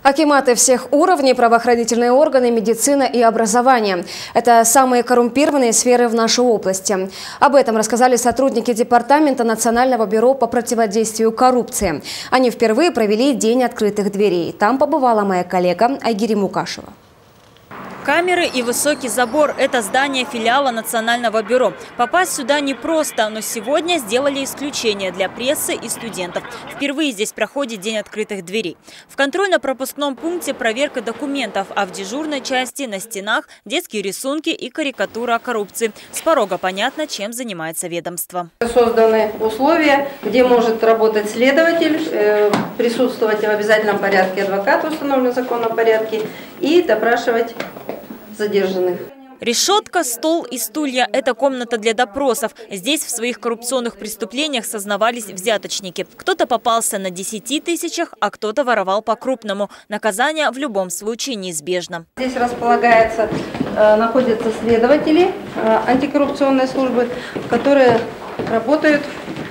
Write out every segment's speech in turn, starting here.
Акиматы всех уровней, правоохранительные органы, медицина и образование. Это самые коррумпированные сферы в нашей области. Об этом рассказали сотрудники Департамента Национального бюро по противодействию коррупции. Они впервые провели День открытых дверей. Там побывала моя коллега Айгири Мукашева. Камеры и высокий забор – это здание филиала Национального бюро. Попасть сюда непросто, но сегодня сделали исключение для прессы и студентов. Впервые здесь проходит День открытых дверей. В контрольно-пропускном пункте проверка документов, а в дежурной части на стенах детские рисунки и карикатура о коррупции. С порога понятно, чем занимается ведомство. Созданы условия, где может работать следователь, присутствовать в обязательном порядке адвокат в установленном законном порядке и допрашивать задержанных. Решетка, стол и стулья – это комната для допросов. Здесь в своих коррупционных преступлениях сознавались взяточники. Кто-то попался на 10 тысячах, а кто-то воровал по-крупному. Наказание в любом случае неизбежно. Здесь находятся следователи антикоррупционной службы, которые работают,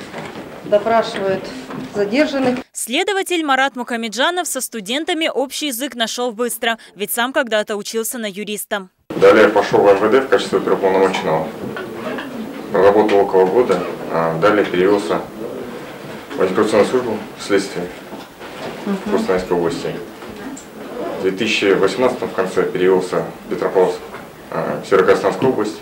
допрашивают задержанных. Следователь Марат Мухамеджанов со студентами общий язык нашел быстро, ведь сам когда-то учился на юриста. Далее пошел в МВД в качестве оперуполномоченного. Проработал около года, а далее перевелся в антикоррупционную службу следствия в Костанайской области. В 2018 в конце перевелся в Петропавловск, в Северо-Казахстанскую область.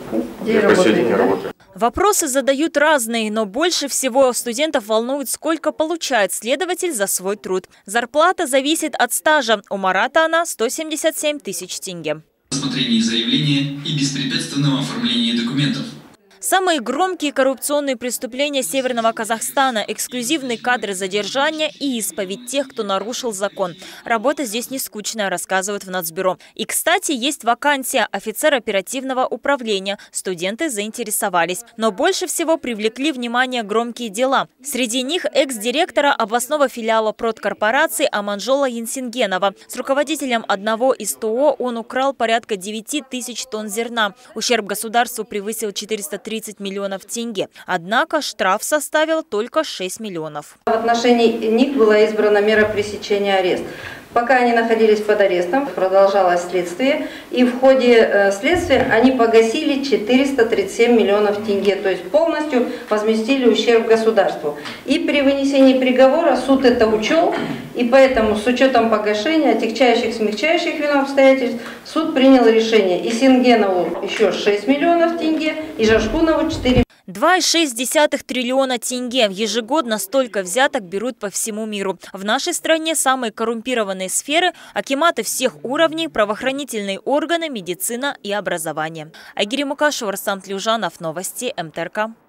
И по сей день работаю. Вопросы задают разные, но больше всего студентов волнует, сколько получает следователь за свой труд. Зарплата зависит от стажа. У Марата она 177 тысяч тенге. Рассмотрение заявления и беспрепятственного оформления документов. Самые громкие коррупционные преступления Северного Казахстана, эксклюзивные кадры задержания и исповедь тех, кто нарушил закон. Работа здесь не скучная, рассказывают в Нацбюро. И, кстати, есть вакансия офицер оперативного управления. Студенты заинтересовались. Но больше всего привлекли внимание громкие дела. Среди них экс-директора областного филиала продкорпорации Аманжола Янсингенова. С руководителем одного из ТО он украл порядка 9 тысяч тонн зерна. Ущерб государству превысил 430 миллионов тенге. Однако штраф составил только 6 миллионов. В отношении них была избрана мера пресечения ареста. Пока они находились под арестом, продолжалось следствие. И в ходе следствия они погасили 437 миллионов тенге. То есть полностью возместили ущерб государству. И при вынесении приговора суд это учел. И поэтому с учетом погашения отягчающих, смягчающих вину обстоятельств суд принял решение. И Сингенову еще 6 миллионов тенге, и Жашкунову 4. 2,6 триллиона тенге. Ежегодно столько взяток берут по всему миру. В нашей стране самые коррумпированные сферы – акиматы всех уровней, правоохранительные органы, медицина и образование. Айгири Мукашева, Рустам Тлюжанов, новости МТРК.